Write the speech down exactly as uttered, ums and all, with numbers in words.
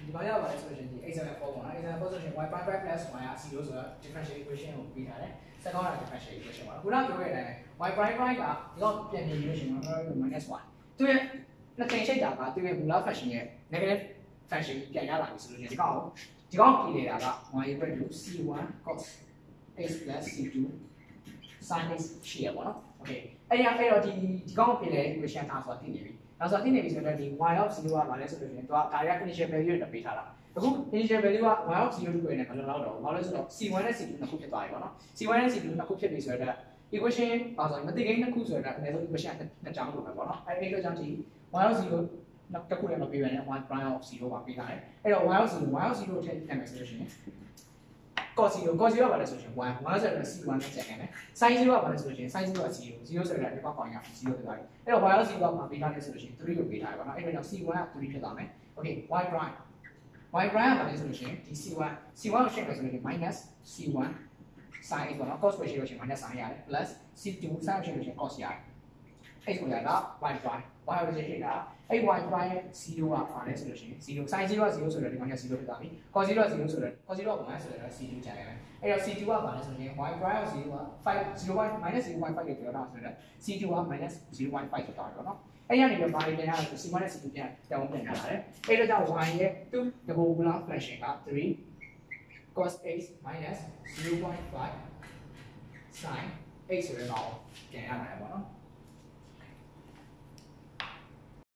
ဒီမှာရပါတယ်ဆိုလို့ရှိရင်ဒီ example four ပေါ့နော် example four ဆိုရင် y prime prime plus y က zero ဆိုတာ differential equation ကိုပြီးထားတယ် second က differential equation ပါခုနပြောခဲ့တဲ့အတိုင်း y prime prime ကဒီတော့ပြန်ပြင်လို့ရှိရင် minus one သူရဲ့နှစ်ချိန်ရှိတာကသူရဲ့ molar function ရဲ့ negative function ပြန်ရလာပြီဆိုလို့ရှိရင်ဒီကောင်ဒီကောင်ပြည်နေတာက y equal to c one cos x plus c two sin x ရှိရပါတော့ okay အဲ့ရအဲ့တော့ဒီဒီကောင်ပြည်တဲ့ equation ထားဆိုတာသိနေပြီနောက်ဆိုသိနေပြီဆိုတော့ဒီ y of zero ကဘာလဲဆိုလို့ရှိရင်သူကဒါရ initial value တွေပေးထားတာအခု initial value က y of zero ကိုလည်းမလောက်တော့ဘူးဘာလို့လဲဆိုတော့ c one နဲ့ c two နှစ်ခုဖြစ်သွားပြီပေါ့နော် c one နဲ့ c two နှစ်ခုဖြစ်ပြီဆိုတော့ equation ဘာဆိုမသိကိန်းနှစ်ခုဆိုတော့အနည်းဆုံး equation နှစ်ကြောင်းလို့ပဲပေါ့နော်အဲ့ဒီလိုကြောင့်ဒီ y of zero နောက်တစ်ခုလည်းမပေးဘဲနဲ့ y prime of zero ပါပေးထားတယ်အဲ့တော့ y of zero y of zero ထည့်ပြန်မယ်ဆိုလို့ရှိရင် cos zero cos zero ကဘာလဲဆိုရင်one oneဆိုတော့ c one နဲ့ချက်နေမယ် sin zero ကဘာလဲဆိုရင် sin zero ကzero zero ဆိုတော့ဒီကောက်ကောင်ရzero ဖြစ်သွားပြီအဲ့တော့ y of zero ကဘာပေးထားလဲဆိုလို့ရှိရင်three ကိုပေးထားတယ်ပေါ့နော်အဲ့တော့ c one က three ဖြစ်သွားမယ် okay y prime y prime ကဘာလဲဆိုလို့ရှိရင်ဒီ c one c one ကိုရှင်းမယ်ဆိုလို့ရှိရင် minus c one sin x ပေါ့နော် cos ကိုရှင်းလို့ရှိရင် minus sin ရတယ် plus c two sin ကိုရှင်းလို့ရှိရင် cos ရတယ် x ကိုရတာ y prime y ကိုရှင်းတာအဲ့ y prime ရဲ့ zero ကဘာလဲဆိုလို့ရှိရင် zero sin zero က zero ဆိုတော့ဒီမှာ zero ဖြစ်သွားပြီ cos zero က zero ဆိုတော့ cos zero က one ဆိုတော့ c two ကျန်ရတယ်အဲ့တော့ c two ကဘာလဲဆိုရင် y prime က zero က five zero point minus zero point five ကိုပြောတာဆိုတော့ c two က minus zero point five ဖြစ်သွားပြီပေါ့နော်အဲ့ရနေပြီးဘာတွေပြန်ရလဲ c one နဲ့ c two ပြန်တောင်းပြန်ရလာတယ်အဲ့တော့ကြောင့် y ရဲ့ two double molar fraction က three cos x minus zero point five sin x ဆိုတဲ့ကောင်ပြန်ရလာတယ်ပေါ့နော်